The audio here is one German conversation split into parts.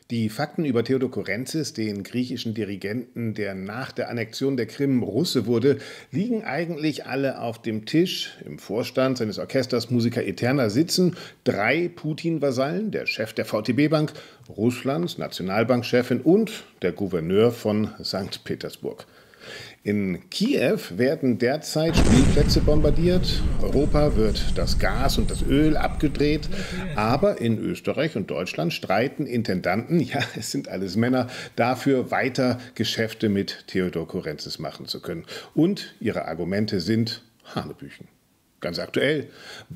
Die Fakten über Theodor Korentzis, den griechischen Dirigenten, der nach der Annexion der Krim Russe wurde, liegen eigentlich alle auf dem Tisch. Im Vorstand seines Orchesters Musica Eterna sitzen 3 Putin-Vasallen, der Chef der VTB-Bank, Russlands Nationalbankchefin und der Gouverneur von St. Petersburg. In Kiew werden derzeit Spielplätze bombardiert, Europa wird das Gas und das Öl abgedreht, aber in Österreich und Deutschland streiten Intendanten, ja, es sind alles Männer, dafür weiter Geschäfte mit Theodor Korentzis machen zu können. Und ihre Argumente sind Hanebüchen. Ganz aktuell,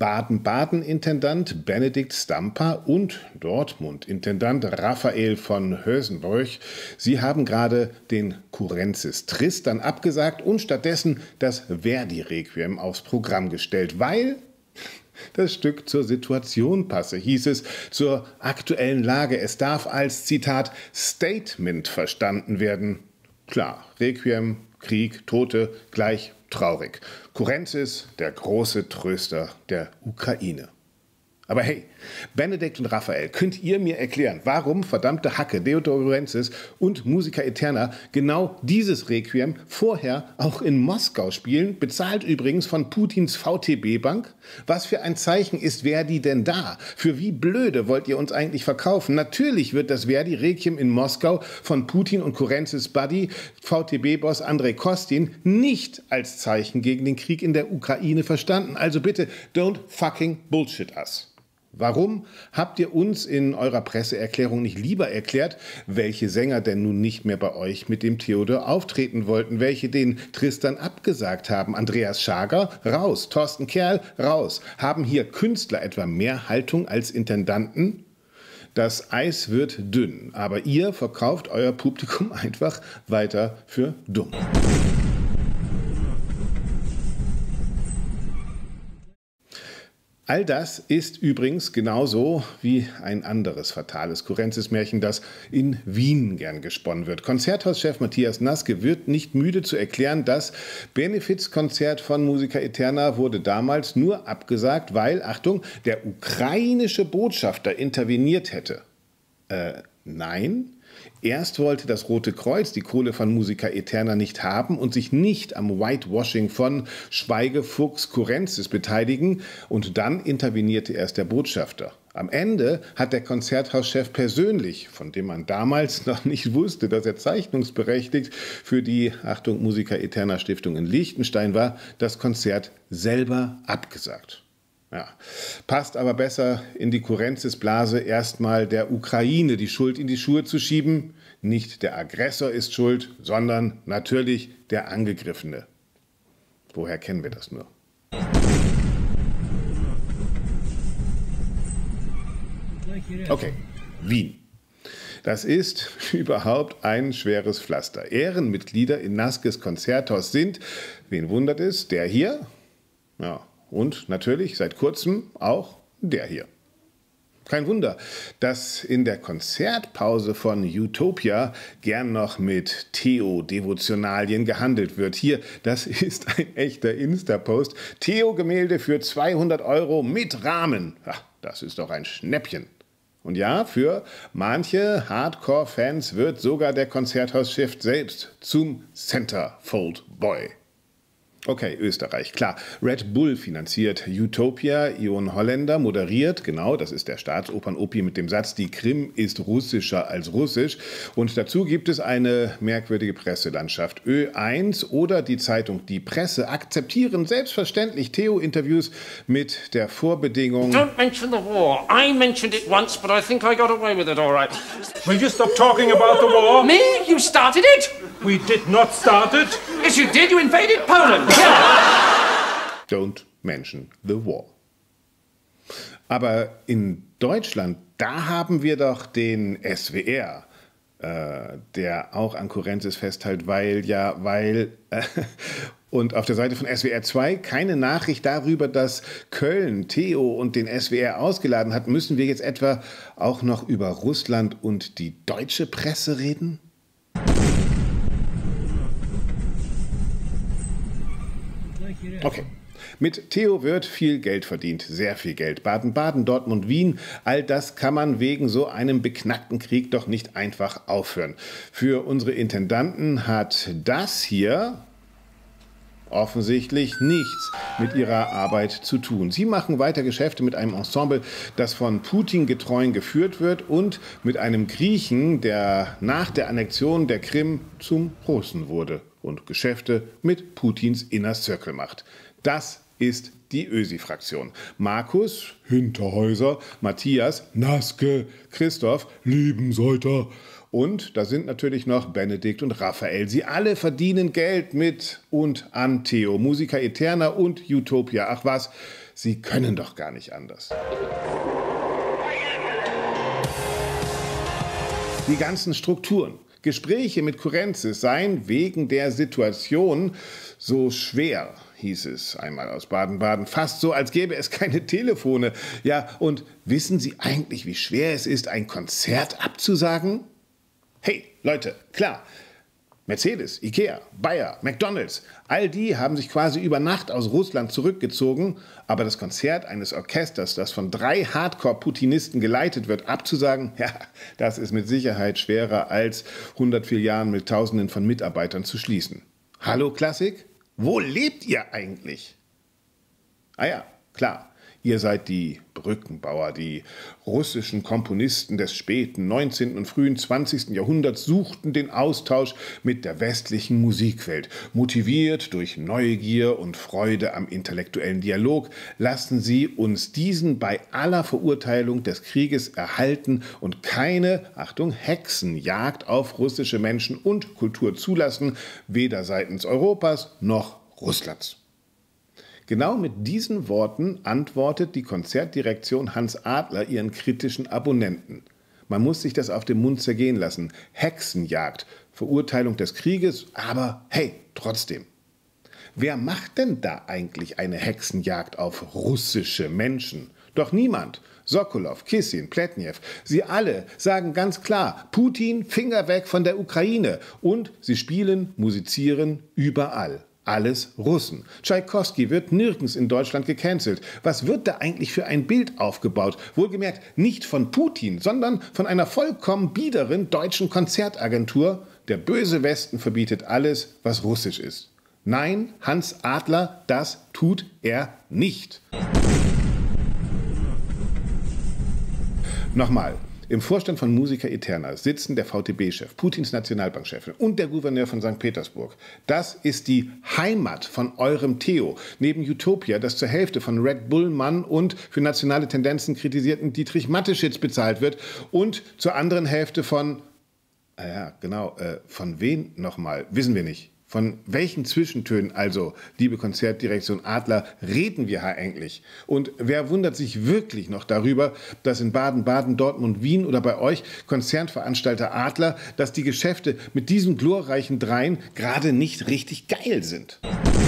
Baden-Baden-Intendant Benedikt Stampa und Dortmund-Intendant Raphael von Hösenburg, sie haben gerade den Korentzis Tristan abgesagt und stattdessen das Verdi-Requiem aufs Programm gestellt, weil das Stück zur Situation passe, hieß es, zur aktuellen Lage. Es darf als, Zitat, Statement verstanden werden. Klar, Requiem, Krieg, Tote, gleich traurig. Korentzis, der große Tröster der Ukraine. Aber hey, Benedikt und Raphael, könnt ihr mir erklären, warum verdammte Hacke Theodor Korentzis und Musica Eterna genau dieses Requiem vorher auch in Moskau spielen, bezahlt übrigens von Putins VTB-Bank? Was für ein Zeichen ist Verdi denn da? Für wie blöde wollt ihr uns eigentlich verkaufen? Natürlich wird das Verdi-Requiem in Moskau von Putin und Korentzis Buddy, VTB-Boss Andrei Kostin, nicht als Zeichen gegen den Krieg in der Ukraine verstanden. Also bitte, don't fucking bullshit us. Warum habt ihr uns in eurer Presseerklärung nicht lieber erklärt, welche Sänger denn nun nicht mehr bei euch mit dem Theodor auftreten wollten, welche den Tristan abgesagt haben? Andreas Schager, raus. Thorsten Kerl, raus. Haben hier Künstler etwa mehr Haltung als Intendanten? Das Eis wird dünn, aber ihr verkauft euer Publikum einfach weiter für dumm. All das ist übrigens genauso wie ein anderes fatales Korentzis-Märchen, das in Wien gern gesponnen wird. Konzerthauschef Matthias Naske wird nicht müde zu erklären, das Benefizkonzert von Musica Eterna wurde damals nur abgesagt, weil, Achtung, der ukrainische Botschafter interveniert hätte. Nein. Erst wollte das Rote Kreuz die Kohle von Musica Eterna nicht haben und sich nicht am Whitewashing von Schweigefuchs Korentzis beteiligen, und dann intervenierte erst der Botschafter. Am Ende hat der Konzerthauschef persönlich, von dem man damals noch nicht wusste, dass er zeichnungsberechtigt für die, Achtung, Musica Eterna Stiftung in Liechtenstein war, das Konzert selber abgesagt. Ja, passt aber besser in die Korentzis-Blase, erstmal der Ukraine die Schuld in die Schuhe zu schieben. Nicht der Aggressor ist schuld, sondern natürlich der Angegriffene. Woher kennen wir das nur? Okay, Wien. Das ist überhaupt ein schweres Pflaster. Ehrenmitglieder in Naskes Konzerthaus sind, wen wundert es, der hier? Ja. Und natürlich seit kurzem auch der hier. Kein Wunder, dass in der Konzertpause von Utopia gern noch mit Theo-Devotionalien gehandelt wird. Hier, das ist ein echter Insta-Post. Theo-Gemälde für 200 € mit Rahmen. Ach, das ist doch ein Schnäppchen. Und ja, für manche Hardcore-Fans wird sogar der Konzerthauschef selbst zum Centerfold Boy. Okay, Österreich, klar. Red Bull finanziert Utopia, Ion Holländer moderiert, genau, das ist der Staatsopern-Opi mit dem Satz, die Krim ist russischer als russisch. Und dazu gibt es eine merkwürdige Presselandschaft. Ö1 oder die Zeitung Die Presse akzeptieren selbstverständlich Theo-Interviews mit der Vorbedingung: Don't mention the war. I mentioned it once, but I think I got away with it all right. Will you stop talking about the war? Me? You started it? We did not start it. Yes, you did. You invaded Poland. Don't mention the war. Aber in Deutschland, da haben wir doch den SWR, der auch an Korentzis festhält, und auf der Seite von SWR 2 keine Nachricht darüber, dass Köln Theo und den SWR ausgeladen hat. Müssen wir jetzt etwa auch noch über Russland und die deutsche Presse reden? Okay. Mit Theo wird viel Geld verdient, sehr viel Geld. Baden-Baden, Dortmund, Wien, all das kann man wegen so einem beknackten Krieg doch nicht einfach aufhören. Für unsere Intendanten hat das hier offensichtlich nichts mit ihrer Arbeit zu tun. Sie machen weiter Geschäfte mit einem Ensemble, das von Putin-Getreuen geführt wird und mit einem Griechen, der nach der Annexion der Krim zum Russen wurde und Geschäfte mit Putins Inner Circle macht. Das ist die Ösi-Fraktion. Markus Hinterhäuser, Matthias Naske, Christoph Liebensäuter und da sind natürlich noch Benedikt und Raphael. Sie alle verdienen Geld mit und an Theo, Musica Eterna und Utopia. Ach was, sie können doch gar nicht anders. Die ganzen Strukturen, Gespräche mit Kurenzis seien wegen der Situation so schwer, hieß es einmal aus Baden-Baden. Fast so, als gäbe es keine Telefone. Ja, und wissen Sie eigentlich, wie schwer es ist, ein Konzert abzusagen? Hey, Leute, klar, Mercedes, Ikea, Bayer, McDonald's, all die haben sich quasi über Nacht aus Russland zurückgezogen, aber das Konzert eines Orchesters, das von 3 Hardcore-Putinisten geleitet wird, abzusagen, ja, das ist mit Sicherheit schwerer als 100 Filialen mit Tausenden von Mitarbeitern zu schließen. Hallo Klassik? Wo lebt ihr eigentlich? Ah ja, klar. Ihr seid die Brückenbauer, die russischen Komponisten des späten 19. und frühen 20. Jahrhunderts suchten den Austausch mit der westlichen Musikwelt. Motiviert durch Neugier und Freude am intellektuellen Dialog, lassen sie uns diesen bei aller Verurteilung des Krieges erhalten und keine, Achtung, Hexenjagd auf russische Menschen und Kultur zulassen, weder seitens Europas noch Russlands. Genau mit diesen Worten antwortet die Konzertdirektion Hans Adler ihren kritischen Abonnenten. Man muss sich das auf dem Mund zergehen lassen. Hexenjagd, Verurteilung des Krieges, aber hey, trotzdem. Wer macht denn da eigentlich eine Hexenjagd auf russische Menschen? Doch niemand. Sokolow, Kissin, Pletnev, sie alle sagen ganz klar, Putin, Finger weg von der Ukraine. Und sie spielen, musizieren überall. Alles Russen. Tschaikowski wird nirgends in Deutschland gecancelt. Was wird da eigentlich für ein Bild aufgebaut? Wohlgemerkt nicht von Putin, sondern von einer vollkommen biederen deutschen Konzertagentur. Der böse Westen verbietet alles, was russisch ist. Nein, Hans Adler, das tut er nicht. Nochmal. Im Vorstand von Musica Eterna sitzen der VTB-Chef, Putins Nationalbankchef und der Gouverneur von St. Petersburg. Das ist die Heimat von eurem Theo. Neben Utopia, das zur Hälfte von Red Bull Mann und für nationale Tendenzen kritisierten Dietrich Mateschitz bezahlt wird und zur anderen Hälfte von, von wem nochmal, wissen wir nicht. Von welchen Zwischentönen also, liebe Konzertdirektion Adler, reden wir eigentlich? Und wer wundert sich wirklich noch darüber, dass in Baden-Baden, Dortmund, Wien oder bei euch Konzertveranstalter Adler, dass die Geschäfte mit diesen glorreichen Dreien gerade nicht richtig geil sind?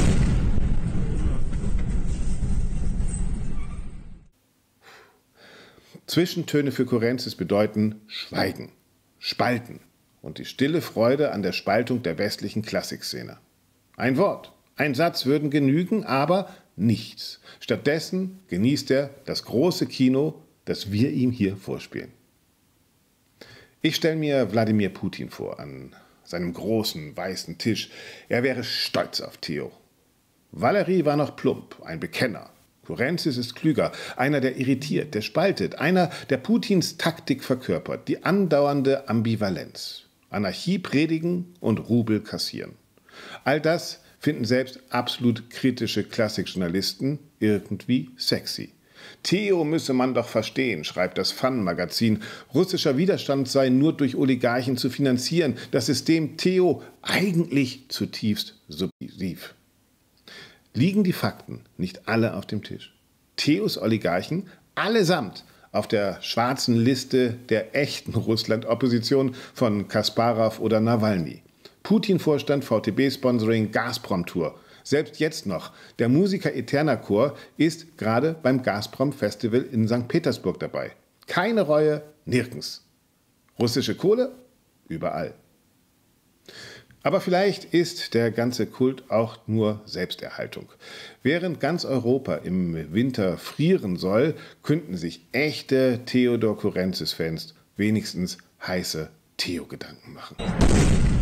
Zwischentöne für Kurenzis bedeuten Schweigen, Spalten. Und die stille Freude an der Spaltung der westlichen Klassikszene. Ein Wort, ein Satz würden genügen, aber nichts. Stattdessen genießt er das große Kino, das wir ihm hier vorspielen. Ich stelle mir Wladimir Putin vor, an seinem großen, weißen Tisch. Er wäre stolz auf Theo. Valery war noch plump, ein Bekenner. Kurenzis ist klüger, einer, der irritiert, der spaltet, einer, der Putins Taktik verkörpert, die andauernde Ambivalenz. Anarchie predigen und Rubel kassieren. All das finden selbst absolut kritische Klassikjournalisten irgendwie sexy. Theo müsse man doch verstehen, schreibt das Fun-Magazin. Russischer Widerstand sei nur durch Oligarchen zu finanzieren. Das System Theo eigentlich zutiefst subversiv. Liegen die Fakten nicht alle auf dem Tisch? Theos Oligarchen allesamt auf der schwarzen Liste der echten Russland-Opposition von Kasparow oder Nawalny. Putin-Vorstand, VTB-Sponsoring, Gazprom-Tour. Selbst jetzt noch. Der Musica Eterna Chor ist gerade beim Gazprom-Festival in St. Petersburg dabei. Keine Reue, nirgends. Russische Kohle? Überall. Aber vielleicht ist der ganze Kult auch nur Selbsterhaltung. Während ganz Europa im Winter frieren soll, könnten sich echte Theodor Kurensis-Fans wenigstens heiße Theo-Gedanken machen.